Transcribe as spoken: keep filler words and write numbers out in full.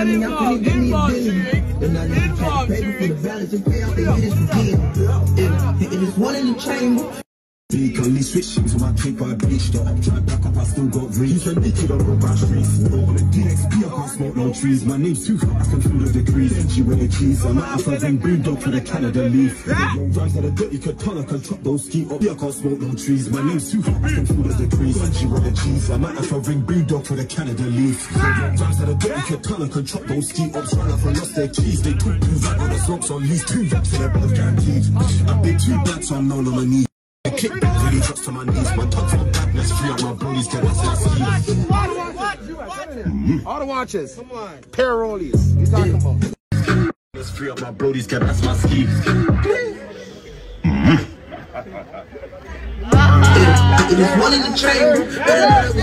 money, I couldn't give me a billion. Then I need to catch paper for the balance and pay off the haters again. It is one in the chamber. Legally switching to my paper, I bleached up. Try back up, I still got reach. He's a naked on the back streets. On the D X P, I can't smoke no trees. My name's too hot, I can feel the degrees. Benji with the keys, I'm out for them boom dog for the Canada leaf. Young rhymes that are dirty, could turn, I can chop those ski up. Yeah, I can't smoke no trees. My name's too hot, I can feel the degrees. Benji with the keys, I'm out for ring boom dog for the Canada leaf. Young rhymes that are dirty, could turn, I can chop those ski ups. Run off and lost their keys. They put two back on the slopes on these two raps and their brothers guaranteed. I've been too bad, so I'm known on my knees. I kick back, really drops to my knees. My tongue's on back, let's free up my brodies, get us that ski. Mm-hmm. All the watches. Come on. Pair rollies. You talking about? Let's free up my brodies, get us my ski. It is one in the chamber.